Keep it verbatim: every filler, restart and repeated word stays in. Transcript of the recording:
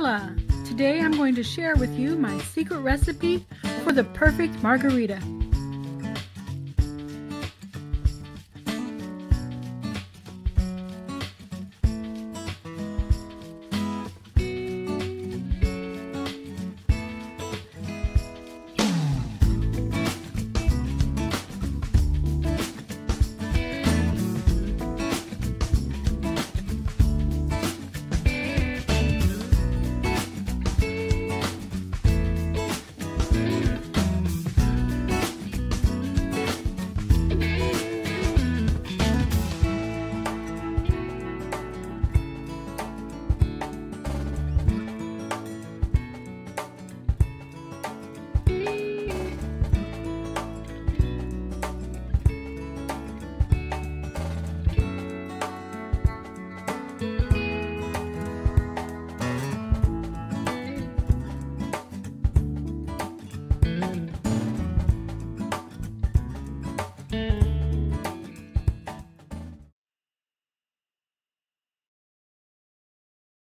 Hola! Today I'm going to share with you my secret recipe for the perfect margarita.